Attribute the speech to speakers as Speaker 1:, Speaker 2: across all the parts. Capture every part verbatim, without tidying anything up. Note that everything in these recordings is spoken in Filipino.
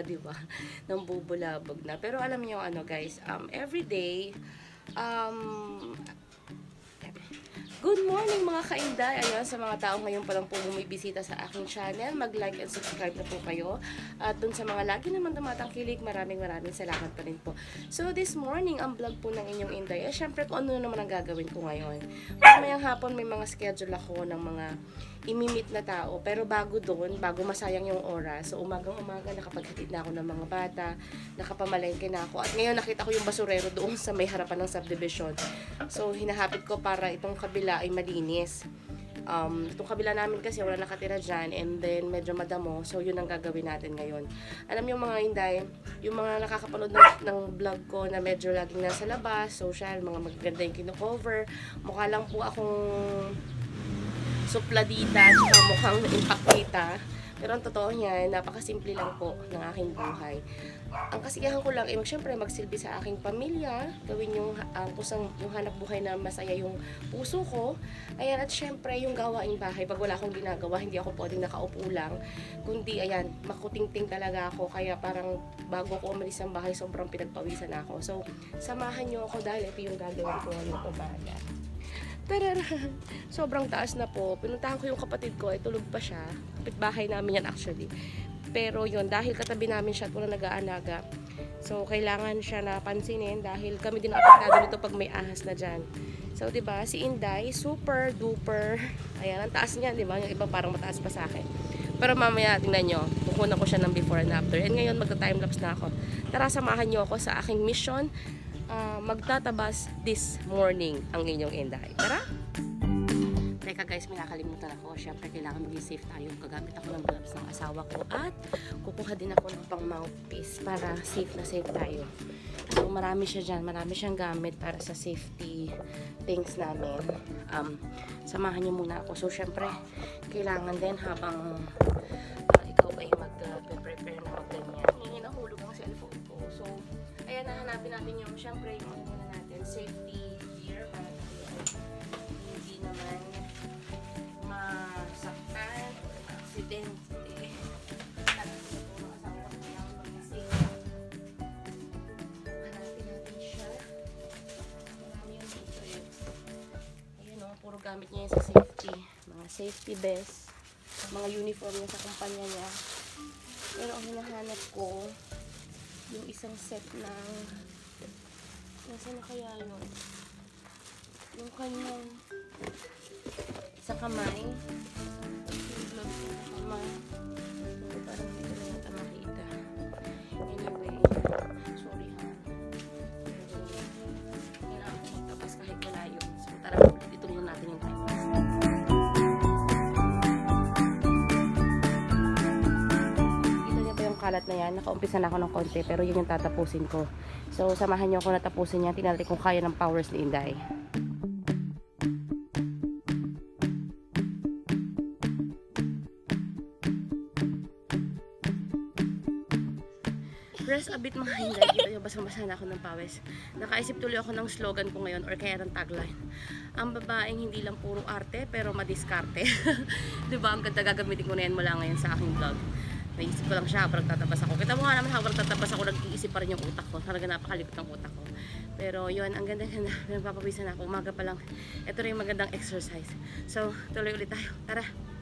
Speaker 1: di ba? Nang bubulabog na. Pero alam niyo ano guys, um, everyday, um, good morning mga kainday! Ayun, sa mga tao ngayon pa lang po bumibisita sa aking channel, mag-like and subscribe na po kayo. At dun sa mga lagi naman tumatangkilik, maraming maraming salamat pa rin po. So this morning, ang vlog po ng inyong Inday, eh syempre kung ano naman ang gagawin ko ngayon. Mamayang hapon may mga schedule ako ng mga imimit na tao, pero bago doon, bago masayang yung oras, so umagang-umaga nakapaghatid na ako ng mga bata, nakapamalengke na ako, at ngayon nakita ko yung basurero doon sa may harapan ng subdivision. So hinahapit ko para itong kabila ay malinis. Um, itong kabila namin kasi wala nakatira dyan, and then medyo madamo, so yun ang gagawin natin ngayon. Alam niyo mga Inday, yung mga nakakapanood ng, ng vlog ko na medyo laging nasa labas, social, mga magaganda yung kino-cover, mukha lang po akong supladita, tsaka mukhang impactita. Pero ang totoo niyan, napakasimple lang po ng aking buhay. Ang kasiyahan ko lang, eh, syempre magsilbi sa aking pamilya, gawin yung, uh, pusang, yung hanap buhay na masaya yung puso ko. Ayan, at syempre yung gawaing bahay, pag wala akong ginagawa, hindi ako pwedeng nakaupo lang. Kundi, ayan, makutingting talaga ako. Kaya parang bago ko umalis ng bahay, sobrang pinagpawisan ako. So, samahan niyo ako dahil ito yung gagawin ko ngayong umaga. Tarara! Sobrang taas na po. Pinuntahan ko yung kapatid ko, ay tulog pa siya. Kapitbahay namin yan actually. Pero yun, dahil katabi namin siya at walang nag-aanaga, so kailangan siya na pansinin dahil kami din apektado nito pag may ahas na dyan. So diba, si Inday, super duper, ayan, ang taas niya, diba? Yung iba parang mataas pa sa akin. Pero mamaya, tingnan nyo, kukunan ko siya ng before and after. And ngayon, magta-timelapse na ako. Tara, samahan nyo ako sa aking mission. Uh, magtatabas this morning ang inyong Inday. Tara! Teka guys, may nakalimutan ako. Siyempre, kailangan maging safe tayo. Gagamit ako ng gloves ng asawa ko at kukuha din ako ng pang mouthpiece para safe na safe tayo. So, marami siya dyan. Marami siyang gamit para sa safety things namin. Um, samahan niyo muna ako. So, siyempre, kailangan din habang uh, ikaw ay mag-prepare na mag-ganyan. Ngayon, nahulog ang cellphone ko. So, ayan, nahanapin natin yung, syempre, yung ano muna natin, safety gear para hindi naman masaktan, aksidente. Hanapin natin siya. Marami yung dito yun. Ayan o, puro gamit niya yun sa safety. Mga safety vest, mga uniform niya sa kumpanya niya. Pero ang hinahanap ko, yung isang set ng nasa na kaya yun, yung kanyang sa kamay, yung gloves sa kamay, so parang dito na natin makita. Anyway, sorry ha, hindi na ako magtapas kahit wala yun. So tara, dito muna natin yung time. Kalat na yan, nakaumpisa na ako ng konti, pero yun yung tatapusin ko. So samahan nyo ako na tapusin yan. Tingnan natin kung kaya ng powers ni Inday. Rest a bit mga Inday. Dito yung basang-basa na ako ng pawis. Nakaisip tuloy ako ng slogan ko ngayon, or kaya ng tagline. Ang babaeng hindi lang puro arte, pero madiskarte. Diba? Ang ganda, gagamitin ko na yan mula ngayon sa aking vlog. Naisip ko lang siya habang nagtatabas ako. Kita mo nga naman habang nagtatabas ako, nag-iisip pa rin yung utak ko. Talaga napakalipit ng utak ko. Pero yun, ang ganda-ganda. Nagpapawisan ako. Umaga pa lang. Ito rin yung magandang exercise. So, tuloy ulit tayo. Tara!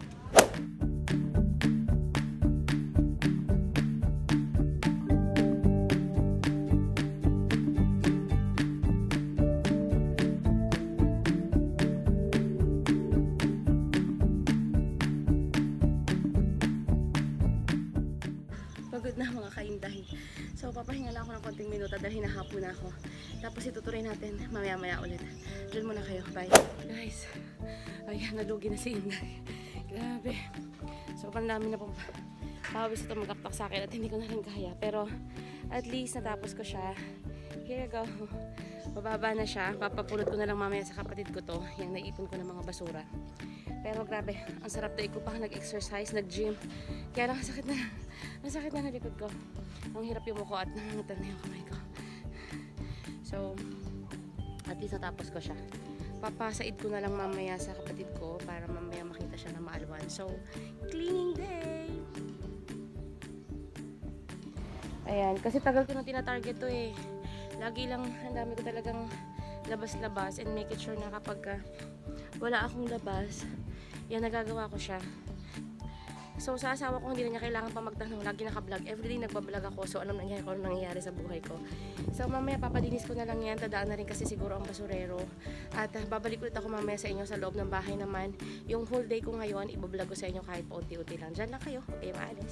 Speaker 1: Pagod na mga kainday. So, papahinga lang ako ng konting minuto dahil hinahapon na ako. Tapos itutuloy natin mamaya-maya ulit. Diyan muna kayo. Bye. Guys, ayan, nalugi na si Inday. Grabe. So, pandami na po pawis ito magakpak sa akin at hindi ko na rin kaya. Pero, at least natapos ko siya. Here you go. Bababa na siya. Papapulot ko na lang mamaya sa kapatid ko to. Yung naipon ko ng mga basura. Pero grabe, ang sarap daig ko pa nag-exercise, nag-gym. Kaya lang, sakit na. Ang sakit na na likod ko. Ang hirap yung mukha at nangangitan na yung kamay ko. So, at least natapos ko siya. Papasaid ko na lang mamaya sa kapatid ko para mamaya makita siya na maalwan. So, cleaning day! Ayan, kasi tagal ko nang tina-target to eh. Lagi lang, ang dami ko talagang labas-labas and make it sure na kapag uh, wala akong labas, yan, nagagawa ko siya. So, sa asawa ko, hindi na niya kailangan pa magtanong. Lagi naka-vlog. Everyday nagbablog ako. So, alam na niya kung ano nangyayari sa buhay ko. So, mamaya papadinis ko na lang yan. Tadaan na rin kasi siguro ang basurero. At uh, babalik ulit ako mamaya sa inyo sa loob ng bahay naman. Yung whole day ko ngayon, ibablog ko sa inyo kahit paunti-unti lang. Diyan lang kayo. Okay, maalis.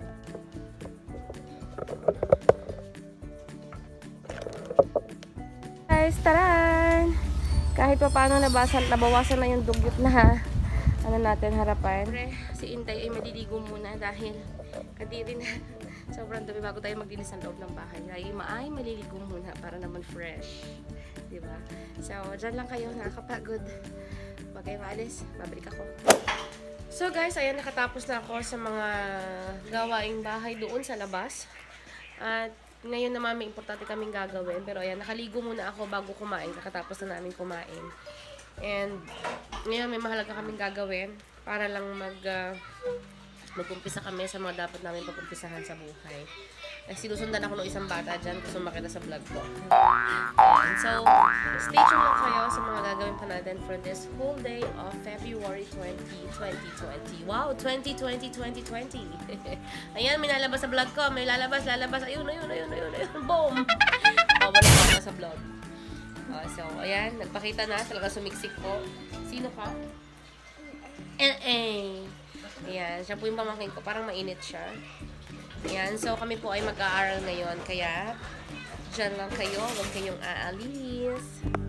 Speaker 1: Guys, taran! Kahit pa paano nabasan, nabawasan na yung dugyot na ha. Ano natin harapan. Pre, si Intay ay maliligo muna dahil kadiri na sobrang dumi bago tayo maglinis ng loob ng bahay. Ay, maay maliligo muna para naman fresh. Diba? So, dyan lang kayo, nakakapagod. Pag kayo maalis, babalik ako. So guys, ayan, nakatapos na ako sa mga gawaing bahay doon sa labas. At ngayon naman may importante kaming gagawin. Pero ayan, nakaligo muna ako bago kumain. Kakatapos na namin kumain. And ngayon may mahalaga kaming gagawin para lang mag uh, mag-umpisa kami sa mga dapat namin pag-umpisahan sa buhay. Eh, sinusundan ako ng isang bata dyan kasi makita sa vlog ko. And so, stay tuned lang kayo sa mga gagawin pa natin for this whole day of February twentieth, twenty twenty. Wow! twenty twenty, twenty twenty. Ayan, may lalabas sa vlog ko. May lalabas, lalabas. Ayun, ayun, ayun, ayun, ayun. Boom! Oh, wala pa sa vlog. Uh, so, ayan, nagpakita na. Talaga sumiksik po. Sino ka? Eh, eh. Ayan, siya po yung pamangkin ko. Parang mainit siya. Ayan, so kami po ay mag-aaral ngayon. Kaya, dyan lang kayo. Huwag kayong aalis.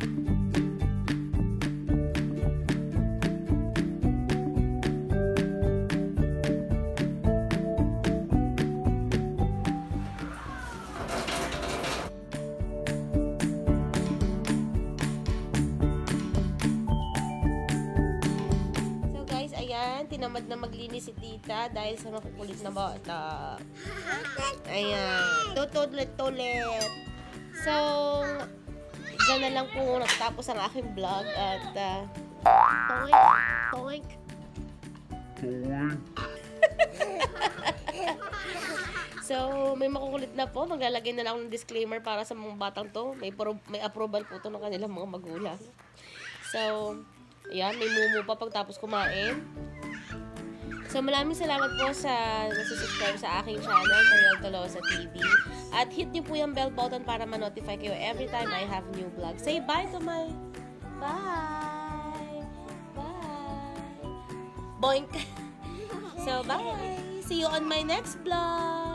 Speaker 1: Tinamad na maglinis si tita dahil sa makukulit na bata. Ayan. Tutulit-tulit. So, dyan na lang po natapos ang aking vlog at uh, toink, toink. So, may makukulit na po. Maglalagay na lang ako ng disclaimer para sa mga batang to. May, may approval po to ng kanilang mga magulang. So, ayan. May mumu pa pagtapos kumain. So, maraming salamat po sa nasusubscribe sa aking channel, Mariel Tolosa T V. At hit niyo po yung bell button para ma-notify kayo every time I have new vlog. Say bye to my... Bye! Bye! Boink! So, bye! See you on my next vlog!